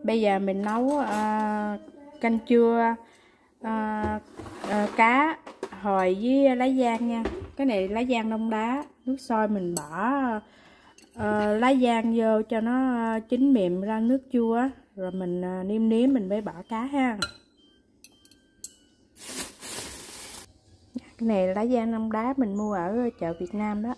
Bây giờ mình nấu canh chua cá hồi với lá giang nha. Cái này lá giang đông đá. Nước sôi mình bỏ lá giang vô cho nó chín mềm ra nước chua, rồi mình nêm nếm mình mới bỏ cá ha. Cái này lá giang đông đá mình mua ở chợ Việt Nam đó.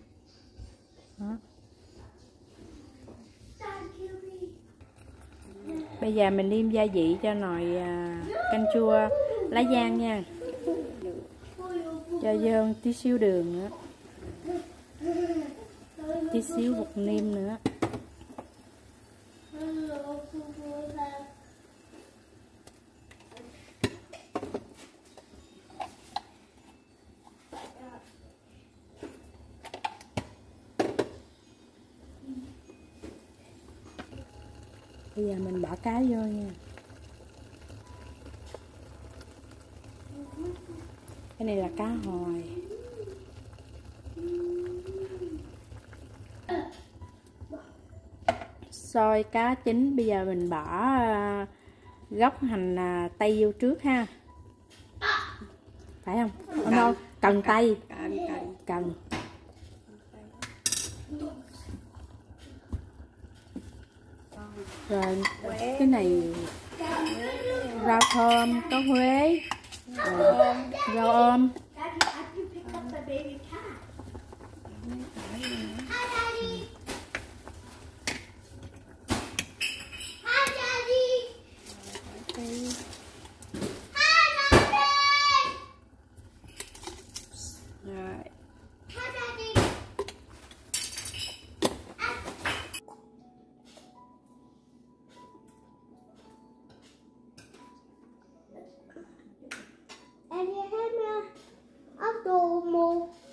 Bây giờ mình nêm gia vị cho nồi canh chua lá giang nha. Cho vô tí xíu đường nữa, tí xíu bột nêm nữa. Bây giờ mình bỏ cá vô nha. Cái này là cá hồi. Xôi cá chín, bây giờ mình bỏ gốc hành tây vô trước ha. Phải không? Không, cần tây. Cần. Rồi cái này rau thơm, có Huế, rau ôm. Em help me. I'll go more.